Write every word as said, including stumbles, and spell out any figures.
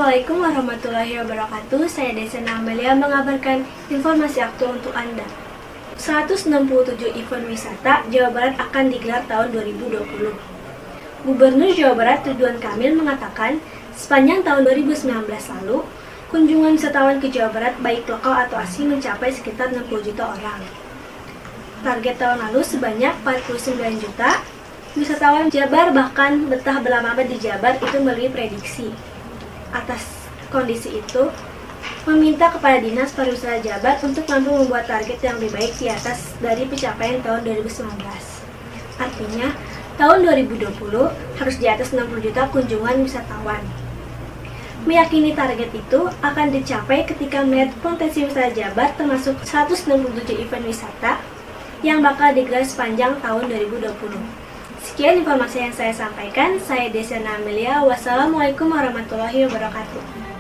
Assalamualaikum warahmatullahi wabarakatuh. Saya Desena Amelia mengabarkan informasi aktual untuk Anda. seratus enam puluh tujuh event wisata Jawa Barat akan digelar tahun dua ribu dua puluh. Gubernur Jawa Barat Ridwan Kamil mengatakan, sepanjang tahun dua ribu sembilan belas lalu, kunjungan wisatawan ke Jawa Barat baik lokal atau asing mencapai sekitar enam puluh juta orang. Target tahun lalu sebanyak empat puluh sembilan juta. Wisatawan Jabar bahkan betah berlama-lama di Jabar itu melalui prediksi. Atas kondisi itu, meminta kepada Dinas Pariwisata Jabar untuk mampu membuat target yang lebih baik di atas dari pencapaian tahun dua ribu sembilan belas. Artinya, tahun dua ribu dua puluh harus di atas enam puluh juta kunjungan wisatawan. Meyakini target itu akan dicapai ketika melihat potensi wisata Jabar termasuk seratus enam puluh tujuh event wisata yang bakal digelar sepanjang tahun dua ribu dua puluh. Sekian informasi yang saya sampaikan. Saya Desena Amelia. Wassalamualaikum warahmatullahi wabarakatuh.